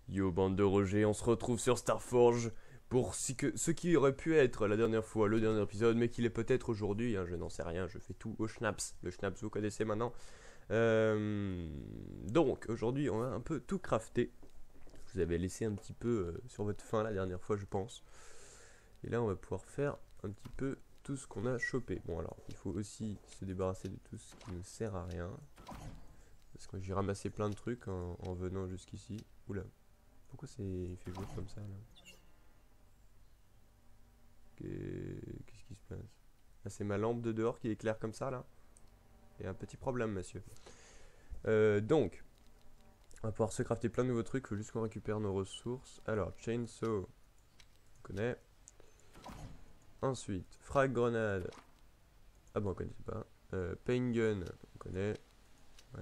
Yo bande de Roger, on se retrouve sur Starforge pour ce qui aurait pu être la dernière fois, le dernier épisode, mais qu'il est peut-être aujourd'hui, hein, je n'en sais rien, je fais tout au schnapps. Le schnapps vous connaissez maintenant. Donc aujourd'hui on va un peu tout crafter. Je vous avais laissé un petit peu sur votre faim la dernière fois je pense. Et là on va pouvoir faire un petit peu tout ce qu'on a chopé. Bon alors il faut aussi se débarrasser de tout ce qui ne sert à rien. Parce que j'ai ramassé plein de trucs en venant jusqu'ici. Oula. Pourquoi il fait jour comme ça là? Qu'est-ce qui se passe? Ah, c'est ma lampe de dehors qui éclaire comme ça là. Il y a un petit problème, monsieur. Donc, on va pouvoir se crafter plein de nouveaux trucs. Il faut juste qu'on récupère nos ressources. Alors, chainsaw, on connaît. Ensuite, frag grenade. Ah bon, on connaît pas. Pain gun, on connaît. Ouais.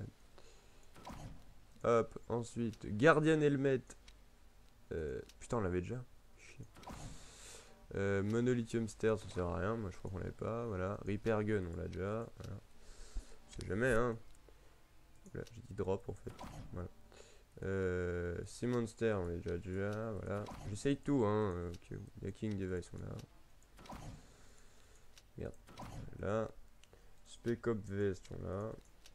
Hop, ensuite, guardian helmet. Putain, on l'avait déjà. Chier. Monolithium stairs, ça sert à rien. Moi, je crois qu'on l'avait pas. Voilà. Repair gun, on l'a déjà. Voilà. On sait jamais, hein. Là, j'ai dit drop en fait. Voilà. Sea Monster, on est déjà, voilà. J'essaye tout, hein. Okay. Les King Device sont là. Merde. Là. Spec Up Vest, on l'a.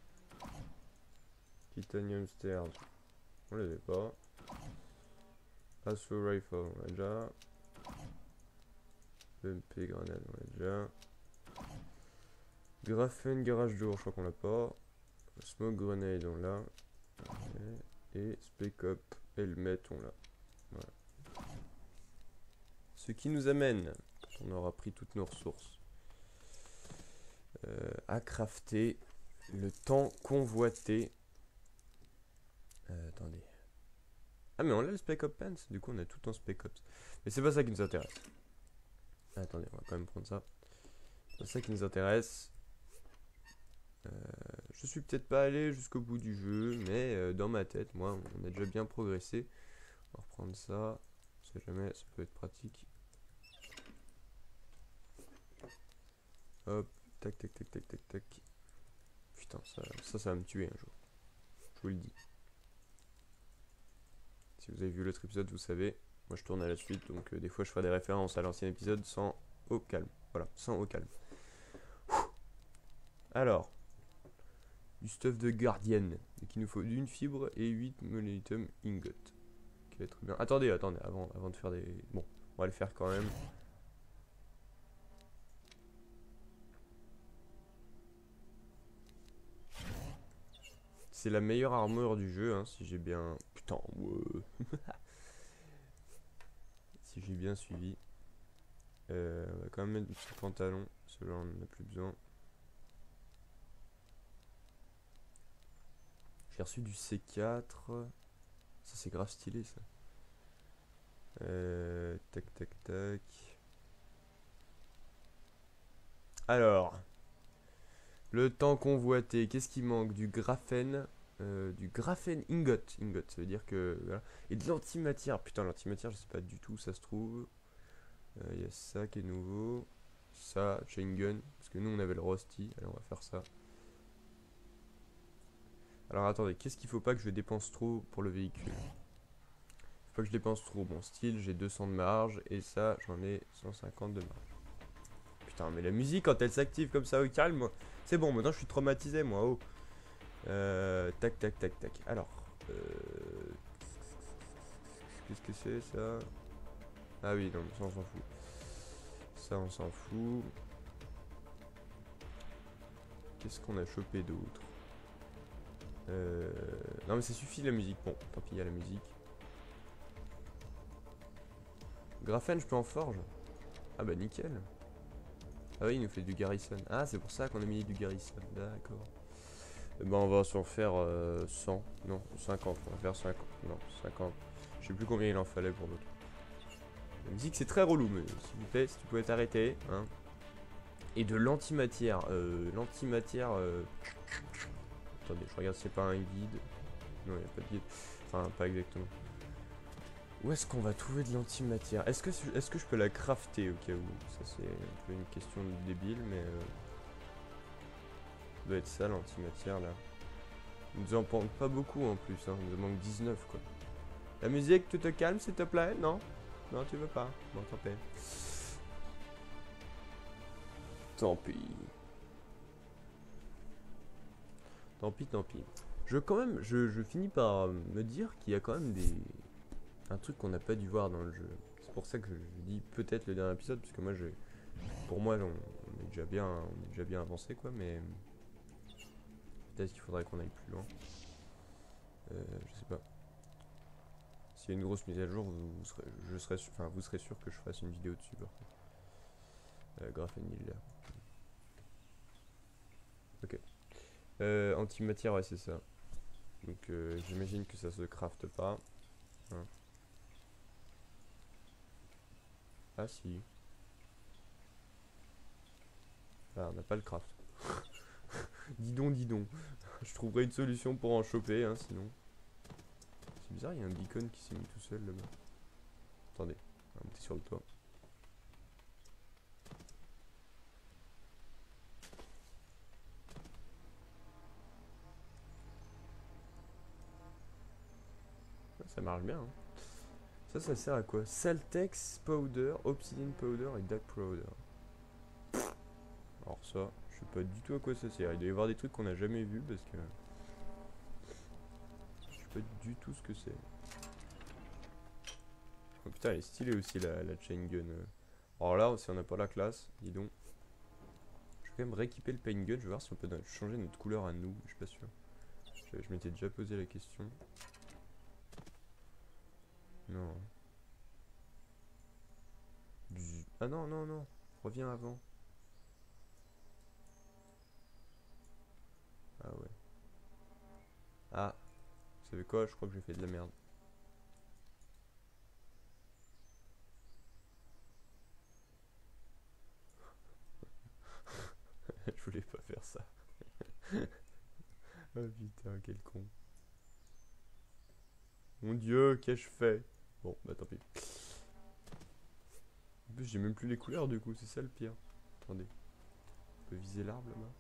Titanium Stairs, on l'avait pas. Assault Rifle, on l'a déjà. MP Grenade, on l'a déjà. Graphen Garage Door, je crois qu'on l'a pas. Smoke Grenade, on l'a. Okay. Et Spec Up Helmet, on l'a. Voilà. Ce qui nous amène, quand on aura pris toutes nos ressources, à crafter le temps convoité. Attendez. Ah mais on a le Spec Up Pants, du coup on a tout en Spec Ops. Mais c'est pas ça qui nous intéresse. Attendez, on va quand même prendre ça. C'est pas ça qui nous intéresse. Je suis peut-être pas allé jusqu'au bout du jeu, mais dans ma tête, moi, on a déjà bien progressé. On va reprendre ça. On sait jamais, ça peut être pratique. Hop, tac, tac, tac, tac, tac, tac. Putain, ça va me tuer un jour. Je vous le dis. Si vous avez vu l'autre épisode, vous savez. Moi, je tourne à la suite, donc des fois, je ferai des références à l'ancien épisode sans au calme. Voilà, sans au calme. Alors, du stuff de Guardian, qu'il nous faut d'une fibre et 8 molybdenum ingot. Qui va être bien. Attendez, avant de faire des... Bon, on va le faire quand même. C'est la meilleure armure du jeu, hein, si j'ai bien... Putain, ouais. Si j'ai bien suivi. On va quand même mettre ce pantalon, celui-là on n'en a plus besoin. J'ai reçu du C4. Ça c'est grave stylé ça. Tac tac tac. Alors, le temps convoité, qu'est-ce qui manque? Du graphène. Du graphène ingot. Ingot, ça veut dire que... Voilà. Et de l'antimatière. Putain, l'antimatière, je sais pas du tout où ça se trouve. Il y a ça qui est nouveau. Ça, chain gun. Parce que nous, on avait le rusty. Allez, on va faire ça. Alors, attendez. Qu'est-ce qu'il faut pas que je dépense trop pour le véhicule? Faut pas que je dépense trop. Bon, style, j'ai 200 de marge. Et ça, j'en ai 150 de marge. Putain, mais la musique, quand elle s'active comme ça au calme, c'est bon. Maintenant, je suis traumatisé, moi. Oh. Tac, tac, tac, tac. Alors. Qu'est-ce que c'est, ça? Ah oui, non, ça, on s'en fout. Ça, on s'en fout. Qu'est-ce qu'on a chopé d'autre? Non, mais ça suffit la musique. Bon, tant pis, il y a la musique. Graphène, je peux en forge? Ah bah nickel. Ah oui, il nous fait du garrison. Ah, c'est pour ça qu'on a mis du garrison. D'accord. Ben, on va s'en faire 100. Non, 50. On va faire 50. Non, 50. Je sais plus combien il en fallait pour l'autre. La musique, c'est très relou, mais s'il vous plaît, si tu pouvais t'arrêter. Hein. Et de l'antimatière. L'antimatière. Attendez, je regarde si c'est pas un guide. Non, il n'y a pas de guide. Enfin, pas exactement. Où est-ce qu'on va trouver de l'antimatière? Est-ce que je peux la crafter au cas où? Ça, c'est un peu une question débile, mais... Ça doit être ça, l'antimatière, là. Il nous en manque pas beaucoup, en plus. Hein. Il nous en manque 19, quoi. La musique, tu te calmes s'il te plaît? Non? Non, tu veux pas? Bon, tant pis. Tant pis. Tant pis, tant pis. Je finis par me dire qu'il y a quand même un truc qu'on n'a pas dû voir dans le jeu. C'est pour ça que je dis peut-être le dernier épisode, parce que moi, pour moi, on est déjà bien avancé, quoi, mais peut-être qu'il faudrait qu'on aille plus loin. Je sais pas. S'il y a une grosse mise à jour, vous serez sûr que je fasse une vidéo dessus, par contre. Graphenil, là. Ok. Antimatière, ouais, c'est ça. Donc, j'imagine que ça se crafte pas. Hein. Ah, si. Ah, on n'a pas le craft. Dis donc, dis donc. Je trouverai une solution pour en choper, hein, sinon. C'est bizarre, il y a un beacon qui s'est mis tout seul là-bas. Attendez, on va monter sur le toit. Ça marche bien, hein. Ça sert à quoi? Saltex Powder, Obsidian Powder et Dark Powder. Alors ça, je sais pas du tout à quoi ça sert. Il doit y avoir des trucs qu'on n'a jamais vus parce que... Je sais pas du tout ce que c'est. Oh putain, elle est stylée aussi la chain gun. Alors là, si on n'a pas la classe, dis donc. Je vais quand même rééquiper le paint gun, je vais voir si on peut changer notre couleur à nous, je suis pas sûr. Je m'étais déjà posé la question. Non. Ah non, non, non. Reviens avant. Ah ouais. Ah. Vous savez quoi? Je crois que j'ai fait de la merde. Je voulais pas faire ça. Oh putain, quel con. Mon dieu, qu'ai-je fait? Bon, bah tant pis. En plus, j'ai même plus les couleurs du coup, c'est ça le pire. Attendez. On peut viser l'arbre là-bas.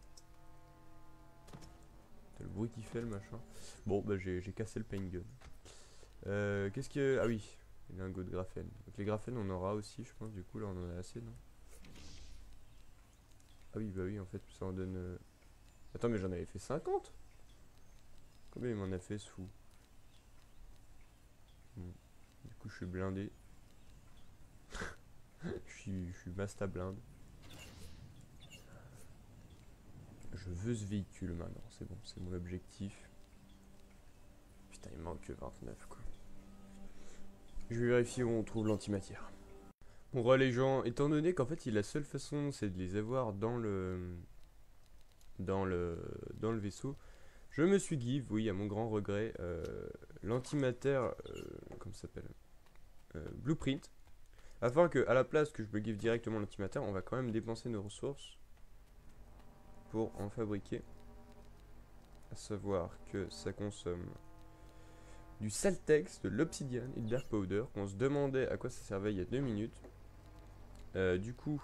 T'as le bruit qu'il fait le machin. Bon, bah j'ai cassé le paint gun. Qu'est-ce que... Ah oui, les lingots de graphène. Donc les graphènes on aura aussi, je pense, du coup là on en a assez, non? Ah oui, bah oui, en fait, ça en donne... Attends, mais j'en avais fait 50. Combien il m'en a fait ce fou? Bon. Du coup, je suis blindé. Je suis Masta blinde. Je veux ce véhicule maintenant, c'est bon, c'est mon objectif. Putain, il manque que 29 quoi. Je vais vérifier où on trouve l'antimatière. Bon, ouais, les gens, étant donné qu'en fait, la seule façon c'est de les avoir dans le vaisseau, je me suis give, oui, à mon grand regret, l'antimatière, comment ça s'appelle, Blueprint. Afin que, à la place que je me give directement l'antimatière, on va quand même dépenser nos ressources pour en fabriquer. À savoir que ça consomme du Saltex, de l'Obsidian et de Dark Powder, qu'on se demandait à quoi ça servait il y a 2 minutes. Du coup,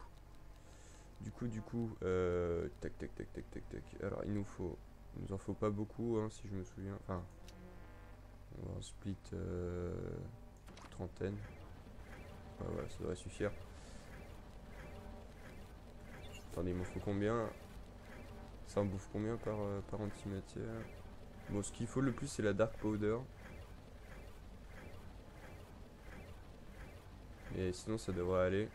tac, tac, tac, tac, tac, tac. Alors, il nous en faut pas beaucoup, hein, si je me souviens. Enfin, on va en split trentaine. Ouais, voilà, ça devrait suffire. Attendez, il m'en faut combien? Ça en bouffe combien par antimatière? Bon, ce qu'il faut le plus, c'est la Dark Powder. Et sinon, ça devrait aller.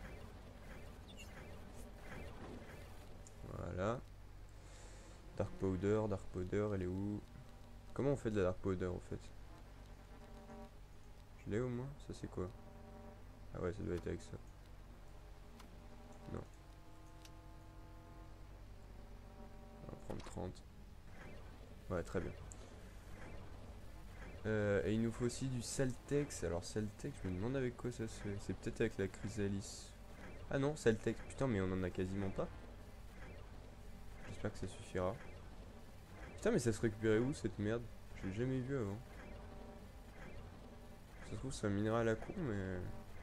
Voilà. Dark Powder, elle est où? Comment on fait de la Dark Powder, en fait? Je l'ai au moins? Ça, c'est quoi? Ah ouais, ça doit être avec ça. Non. On va prendre 30. Ouais, très bien. Et il nous faut aussi du Saltex. Alors Saltex, je me demande avec quoi ça se fait. C'est peut-être avec la chrysalis. Ah non, Saltex. Putain, mais on en a quasiment pas. J'espère que ça suffira. Putain, mais ça se récupérait où cette merde? Je l'ai jamais vu avant. Ça se trouve, c'est un minéral à la con, mais...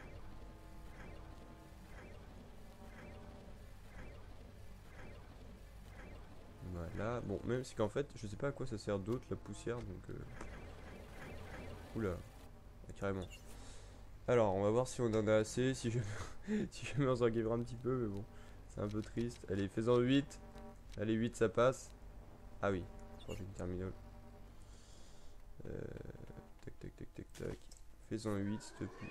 Voilà. Bon, même si qu'en fait, je sais pas à quoi ça sert d'autre, la poussière, donc... Oula. carrément. Alors, on va voir si on en a assez, si jamais, si jamais on s'en guévera un petit peu, mais bon, c'est un peu triste. Allez, fais-en 8. Allez, 8, ça passe. Ah oui, j'ai une terminale. Tac, tac, tac, tac, tac. Fais-en 8, s'il te plaît.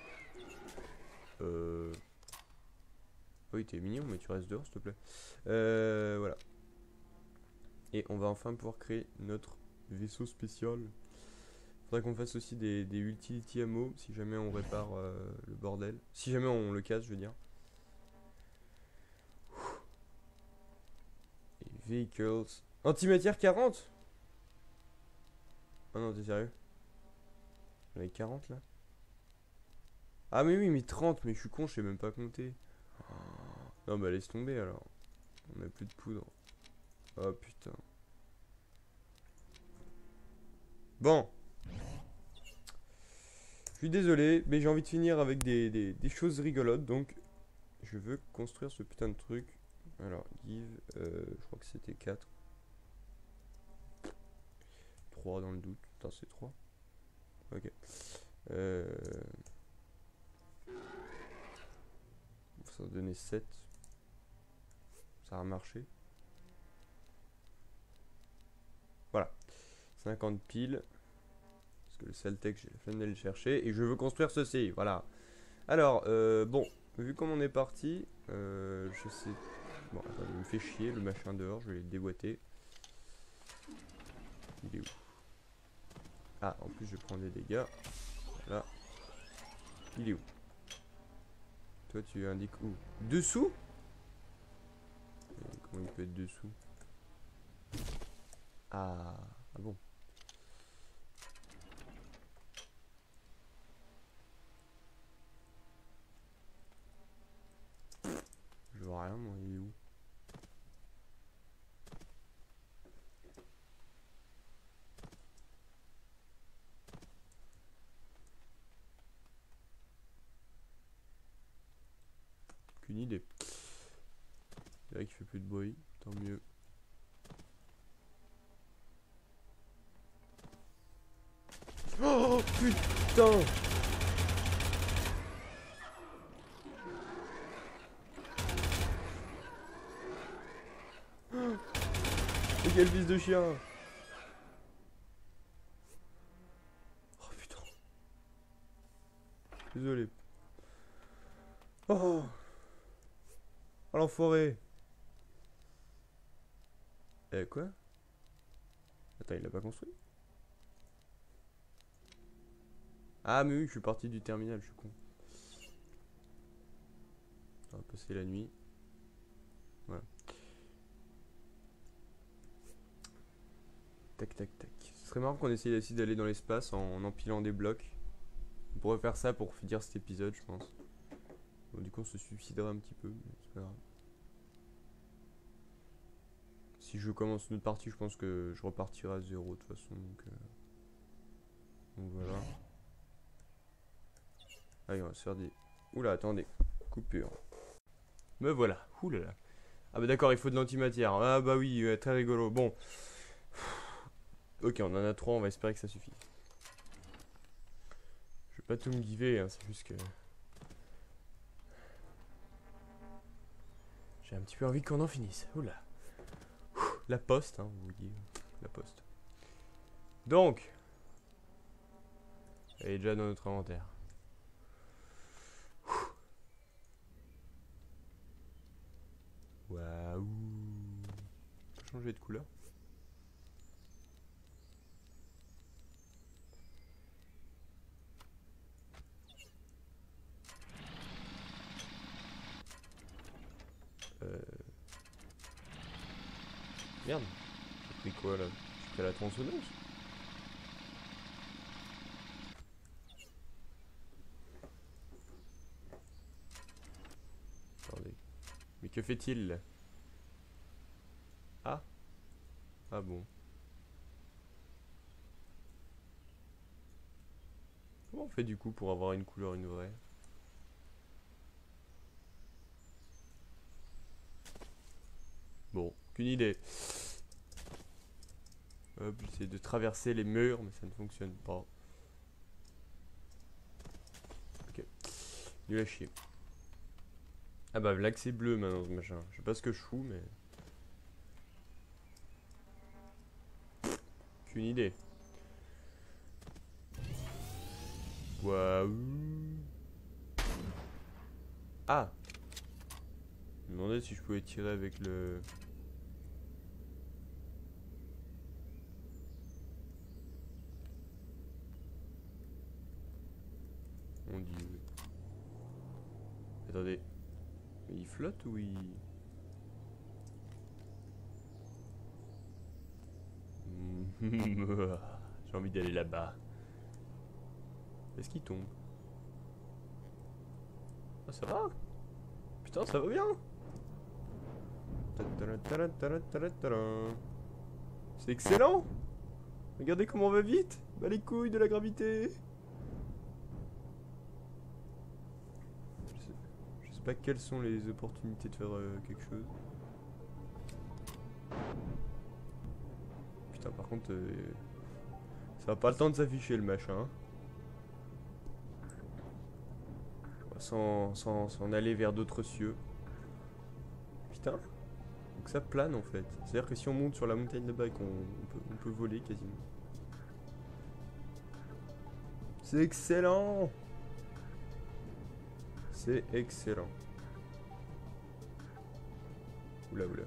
Oui, t'es mignon, mais tu restes dehors, s'il te plaît. Voilà. Et on va enfin pouvoir créer notre vaisseau spécial. Faudrait qu'on fasse aussi des utility ammo si jamais on répare le bordel. Si jamais on le casse, je veux dire. Et vehicles. Antimatière 40. Oh non, t'es sérieux? J'en ai 40 là? Ah mais oui, mais 30, mais je suis con, je sais même pas compter. Non bah laisse tomber alors. On a plus de poudre. Oh putain. Bon. Je suis désolé, mais j'ai envie de finir avec des choses rigolotes, donc je veux construire ce putain de truc. Alors, give, je crois que c'était 4. 3 dans le doute. Putain, c'est 3. Ok. Ça va donner 7. Ça a marché. Voilà. 50 piles. Parce que le Saltec, j'ai la flemme d'aller le chercher. Et je veux construire ceci. Voilà. Alors, bon. Vu comme on est parti, je sais. Bon, attends, il me fait chier le machin dehors. Je vais le déboîter. Il est où? Ah, en plus, je prends des dégâts. Voilà. Il est où? Toi, tu indiques où? Dessous? Comment il peut être dessous? Ah, ah bon. Je vois rien, moi, il est où? Aucune idée. C'est vrai qu'il fait plus de bruit, tant mieux. Oh putain! Mais quel fils de chien! Oh putain. Désolé. Oh! Oh l'enfoiré! Eh quoi? Attends, il l'a pas construit? Ah mais oui, je suis parti du terminal, je suis con. On va passer la nuit. Voilà. Tac tac tac. Ce serait marrant qu'on essaye aussi d'aller dans l'espace en empilant des blocs. On pourrait faire ça pour finir cet épisode, je pense. Bon, du coup, on se suiciderait un petit peu, mais c'est pas grave. Si je commence une autre partie, je pense que je repartirai à 0 de toute façon. Donc voilà. Allez, on va se faire des... Oula, attendez. Coupure. Me voilà. Oulala. Ah bah d'accord, il faut de l'antimatière. Ah bah oui, très rigolo. Bon. Ok, on en a 3, on va espérer que ça suffit. Je vais pas tout me giver, hein, c'est juste que... J'ai un petit peu envie qu'on en finisse. Oula. La poste, hein, vous voyez. La poste. Donc. Elle est déjà dans notre inventaire. Waouh. On peut changer de couleur. Merde. J'ai pris quoi là? J'ai pris la tronçonneuse. Attendez. Mais que fait-il là? Ah. Ah bon. Comment on fait du coup pour avoir une couleur, une vraie? Bon, aucune idée. Hop, j'essaie de traverser les murs, mais ça ne fonctionne pas. Nul à chier. Ah bah là que c'est bleu maintenant ce machin. Je sais pas ce que je fous mais... Aucune idée. Waouh. Ah. Je me demandais si je pouvais tirer avec le... Mon dieu. Attendez. Il flotte ou il... J'ai envie d'aller là-bas. Est-ce qu'il tombe? Ah ça va? Putain ça va bien. C'est excellent. Regardez comment on va vite. Bah les couilles de la gravité. Je sais pas quelles sont les opportunités de faire quelque chose. Putain par contre ça a pas le temps de s'afficher le machin. Sans aller vers d'autres cieux. Putain. Donc ça plane en fait. C'est à dire que si on monte sur la montagne là-bas et on peut voler quasiment. C'est excellent. C'est excellent. Oula oula.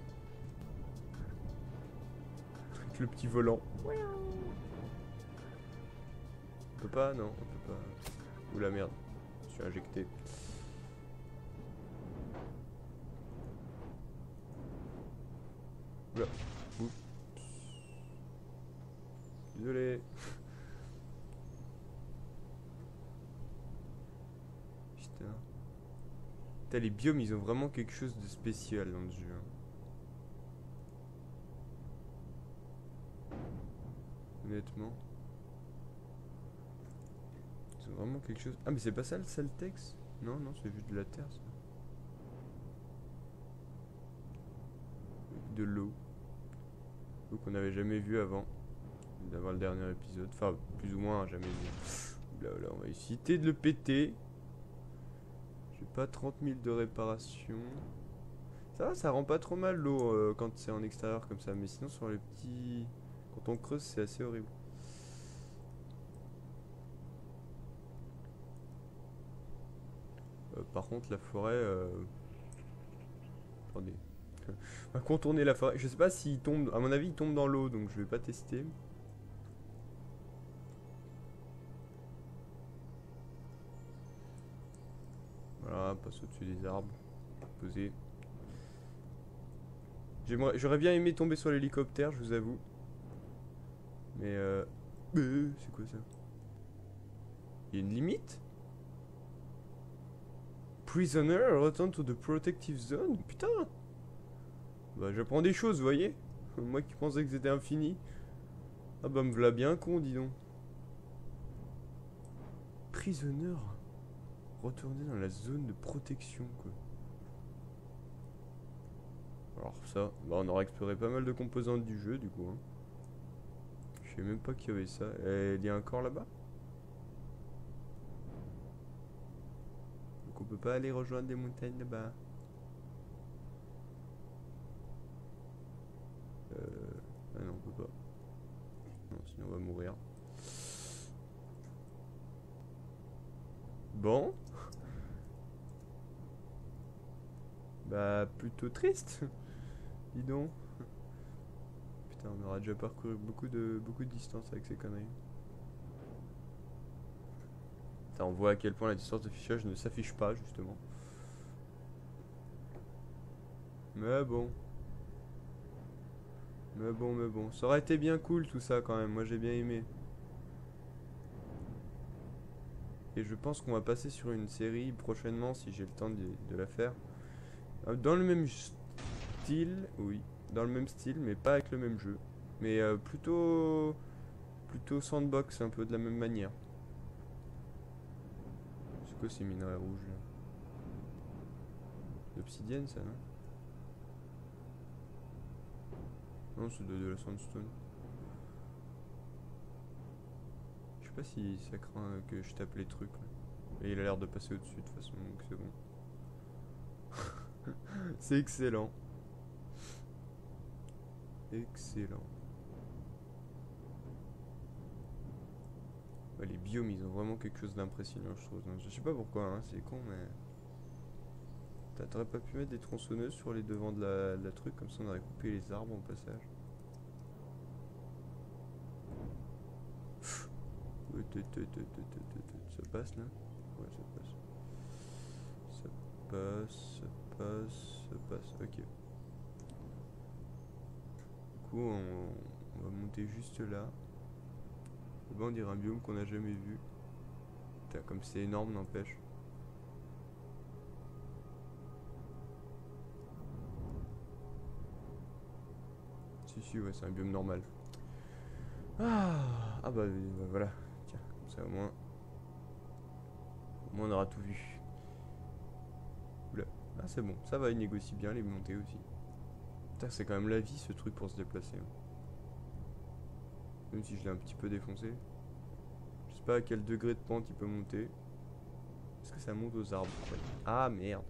Avec le petit volant. On peut pas, non, on peut pas. Oula merde. Je suis injecté. Oula. Oups. Désolé. Putain. Putain, les biomes, ils ont vraiment quelque chose de spécial dans le jeu. Honnêtement. Ils ont vraiment quelque chose... Ah mais c'est pas ça le Saltex? Non, non, c'est juste de la terre ça. De l'eau. L'eau qu'on n'avait jamais vu avant. D'avoir le dernier épisode. Enfin, plus ou moins, jamais vu. Là, on va essayer de le péter. J'ai pas 30 000 de réparation. Ça va, ça rend pas trop mal l'eau quand c'est en extérieur comme ça. Mais sinon, sur les petits... Quand on creuse, c'est assez horrible. Par contre, la forêt... Attendez. On va contourner la forêt. Je sais pas s'il tombe... À mon avis, il tombe dans l'eau, donc je vais pas tester. Voilà, passe au-dessus des arbres. Poser. J'aurais bien aimé tomber sur l'hélicoptère, je vous avoue. Mais c'est quoi ça? Il y a une limite? Prisoner, return to the protective zone? Putain! Bah j'apprends des choses, vous voyez? Moi qui pensais que c'était infini. Ah bah me voilà bien con, dis donc. Prisoner, retourner dans la zone de protection, quoi. Alors ça, bah on aura exploré pas mal de composantes du jeu, du coup. Hein. Je sais même pas qu'il y avait ça. Et il y a un corps là-bas? Donc on peut pas aller rejoindre des montagnes là-bas. Ah non, on peut pas. Non, sinon on va mourir. Bon. Bah, plutôt triste. Dis donc. Putain, on aura déjà parcouru beaucoup de distance avec ces conneries. Putain, on voit à quel point la distance de fichage ne s'affiche pas, justement. Mais bon. Mais bon. Ça aurait été bien cool tout ça quand même. Moi j'ai bien aimé. Et je pense qu'on va passer sur une série prochainement si j'ai le temps de la faire. Dans le même style, oui. Dans le même style, mais pas avec le même jeu. Mais plutôt sandbox, un peu de la même manière. C'est quoi ces minerais rouges là? L'obsidienne ça, non? Non, c'est de la sandstone. Je sais pas si ça craint que je tape les trucs là. Et il a l'air de passer au-dessus de toute façon, donc c'est bon. C'est excellent. Excellent. Ouais, les biomes, ils ont vraiment quelque chose d'impressionnant, je trouve. Donc, je sais pas pourquoi, hein, c'est con, mais... T'aurais pas pu mettre des tronçonneuses sur les devants de la truc, comme ça on aurait coupé les arbres au passage. Ça passe là? Ouais, ça passe. Ça passe, ça passe, ça passe, ok. Du coup, on va monter juste là. Là-bas, on dirait un biome qu'on n'a jamais vu. Putain, comme c'est énorme, n'empêche. Si, ouais, c'est un biome normal. Ah bah voilà. Tiens, comme ça au moins on aura tout vu. Oula. Ah c'est bon, ça va, il négocie bien les montées aussi. Putain, c'est quand même la vie ce truc pour se déplacer. Même si je l'ai un petit peu défoncé. Je sais pas à quel degré de pente il peut monter. Est-ce que ça monte aux arbres? Ah merde.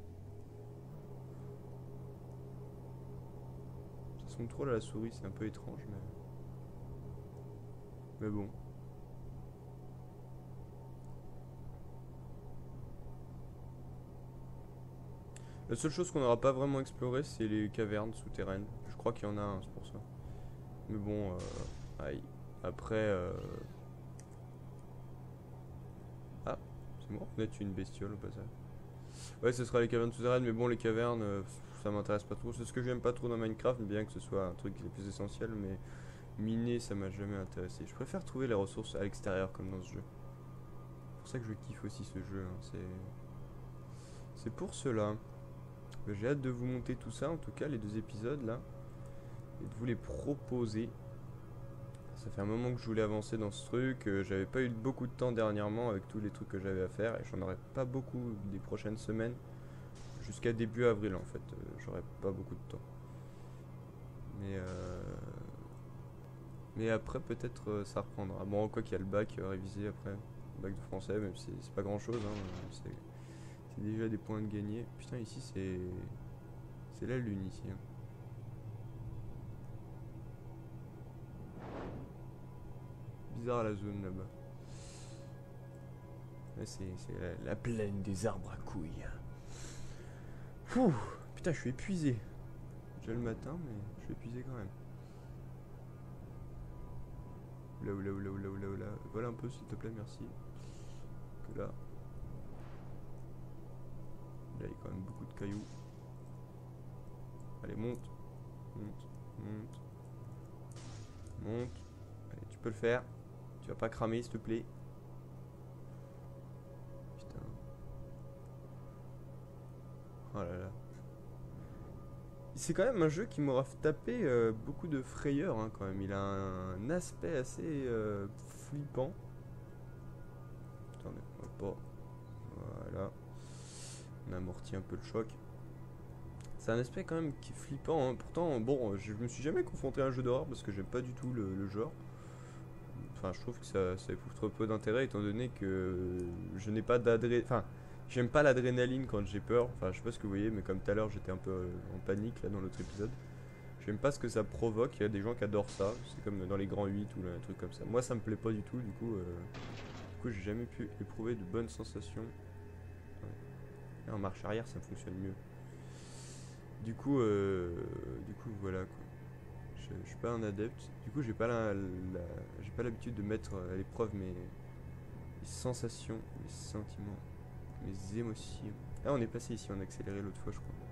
Ça se contrôle à la souris, c'est un peu étrange mais bon. La seule chose qu'on n'aura pas vraiment exploré, c'est les cavernes souterraines. Je crois qu'il y en a un, c'est pour ça. Mais bon, aïe. Après, ah, c'est moi. On a tué une bestiole au passage. Ouais, ce sera les cavernes souterraines, mais bon, les cavernes, ça m'intéresse pas trop. C'est ce que j'aime pas trop dans Minecraft, bien que ce soit un truc qui est plus essentiel, mais miner, ça m'a jamais intéressé. Je préfère trouver les ressources à l'extérieur, comme dans ce jeu. C'est pour ça que je kiffe aussi ce jeu, hein. C'est pour cela. J'ai hâte de vous monter tout ça, en tout cas, les 2 épisodes, là. Et de vous les proposer. Ça fait un moment que je voulais avancer dans ce truc. J'avais pas eu beaucoup de temps dernièrement avec tous les trucs que j'avais à faire. Et j'en aurai pas beaucoup des prochaines semaines. Jusqu'à début avril, en fait. J'aurai pas beaucoup de temps. Mais après, peut-être ça reprendra. Bon, quoi qu'il y a le bac révisé après. Le bac de français, même si c'est pas grand chose, hein. C'est déjà des points de gagner. Putain, ici, c'est la lune, ici, hein. Bizarre la zone là-bas. Là, c'est la plaine des arbres à couilles. Pouh, putain, je suis épuisé. Déjà le matin, mais je suis épuisé quand même. Oula. Voilà un peu, s'il te plaît, merci. Que là. Là, il y a quand même beaucoup de cailloux. Allez, monte. Monte. Allez, tu peux le faire. Tu vas pas cramer, s'il te plaît. Putain. Oh là là. C'est quand même un jeu qui m'aura tapé beaucoup de frayeur, hein, quand même. Il a un aspect assez flippant. Attendez, on va pas. Voilà. On amortit un peu le choc. C'est un aspect quand même qui est flippant, hein. Pourtant, bon, je me suis jamais confronté à un jeu d'horreur parce que j'aime pas du tout le genre. Enfin, je trouve que ça éprouve trop peu d'intérêt étant donné que je n'ai pas d'adrénaline. Enfin, j'aime pas l'adrénaline quand j'ai peur. Enfin, je sais pas ce que vous voyez, mais comme tout à l'heure, j'étais un peu en panique là dans l'autre épisode. J'aime pas ce que ça provoque. Il y a des gens qui adorent ça. C'est comme dans les grands 8 ou un truc comme ça. Moi, ça me plaît pas du tout. Du coup, j'ai jamais pu éprouver de bonnes sensations. Ouais. En marche arrière, ça fonctionne mieux. Du coup, voilà quoi. Je suis pas un adepte. Du coup, j'ai pas l'habitude de mettre à l'épreuve mes sensations, mes sentiments, mes émotions. Ah, on est passé ici, on a accéléré l'autre fois, je crois.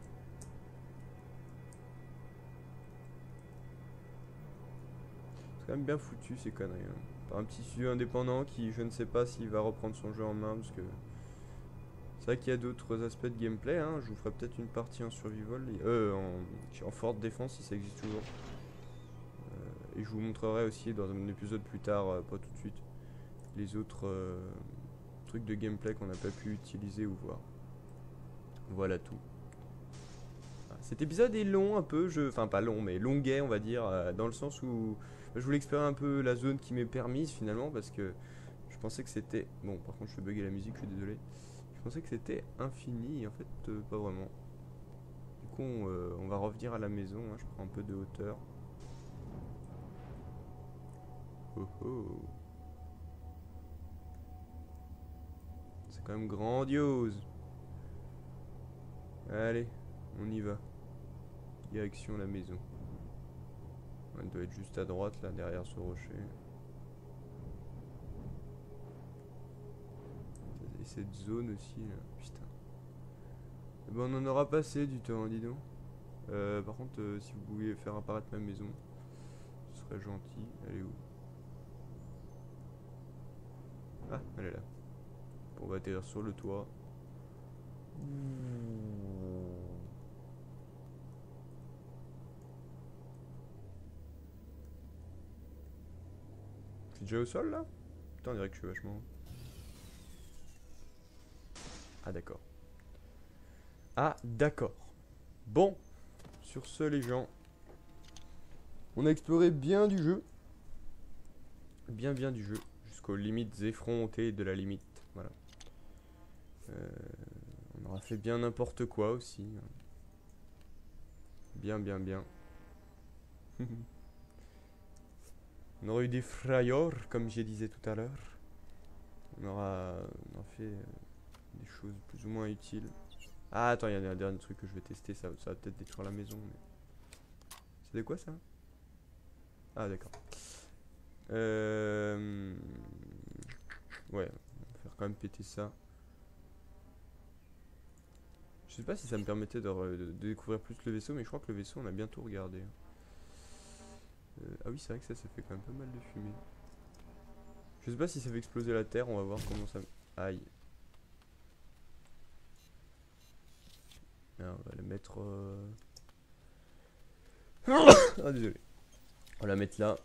C'est quand même bien foutu ces conneries, hein. Par un petit studio indépendant qui, je ne sais pas s'il va reprendre son jeu en main parce que c'est vrai qu'il y a d'autres aspects de gameplay, hein. Je vous ferai peut-être une partie en survival, en forte défense si ça existe toujours. Et je vous montrerai aussi dans un épisode plus tard, pas tout de suite, les autres trucs de gameplay qu'on n'a pas pu utiliser ou voir. Voilà tout. Cet épisode est long un peu, enfin pas long mais longuet on va dire, dans le sens où je voulais explorer un peu la zone qui m'est permise finalement parce que Je pensais que c'était... Bon, par contre, je fais bugger la musique, je suis désolé. Je pensais que c'était infini, en fait, pas vraiment. Du coup, on va revenir à la maison, hein. Je prends un peu de hauteur. Oh oh. C'est quand même grandiose. Allez, on y va. Direction la maison. Elle doit être juste à droite, là, derrière ce rocher. Et cette zone aussi, là. Putain. Eh ben, on en aura passé du temps, dis donc. Par contre, si vous pouviez faire apparaître ma maison, ce serait gentil. Elle est où? Ah, elle est là. On va atterrir sur le toit. Je suis déjà au sol, là? Putain, on dirait que je suis vachement... Ah, d'accord. Ah, d'accord. Bon, sur ce, les gens, on a exploré bien du jeu. Bien du jeu. Jusqu'aux limites effrontées de la limite. Voilà. On aura fait bien n'importe quoi aussi. Bien. On aura eu des frayeurs, comme je disais tout à l'heure. On aura fait des choses plus ou moins utiles. Ah, attends, il y a un dernier truc que je vais tester. Ça va peut-être détruire la maison. Mais... c'est de quoi ça? Ah, d'accord. Ouais, on va faire quand même péter ça. Je sais pas si ça me permettait de découvrir plus le vaisseau, mais je crois que le vaisseau, on a bientôt regardé. Ah oui, c'est vrai que ça fait quand même pas mal de fumée. Je sais pas si ça fait exploser la terre, on va voir comment ça... Aïe. Ah, on va la mettre... Ah, désolé. On va la mettre là.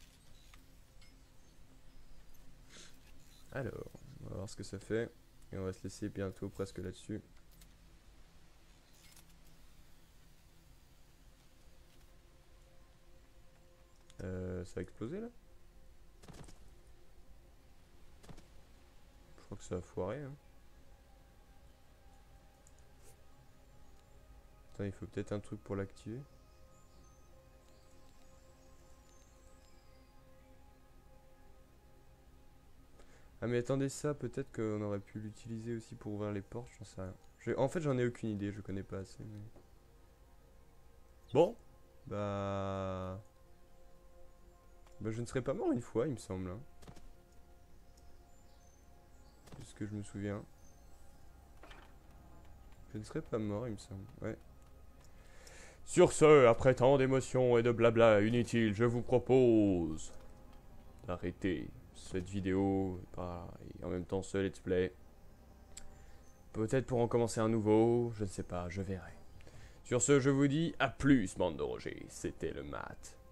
Alors, on va voir ce que ça fait. Et on va se laisser bientôt presque là-dessus. Ça va exploser là? Je crois que ça a foiré. Hein. Attends, il faut peut-être un truc pour l'activer. Ah mais attendez, ça peut-être qu'on aurait pu l'utiliser aussi pour ouvrir les portes, j'en sais rien. En fait j'en ai aucune idée, je connais pas assez. Mais... Bon, bah je ne serais pas mort une fois, il me semble. Hein. De ce que je me souviens. Je ne serais pas mort, il me semble. Ouais. Sur ce, après tant d'émotions et de blabla inutiles, je vous propose d'arrêter cette vidéo et en même temps ce let's play. Peut-être pour en commencer un nouveau, je ne sais pas, je verrai. Sur ce, je vous dis à plus, bande de Roger. C'était le Mat.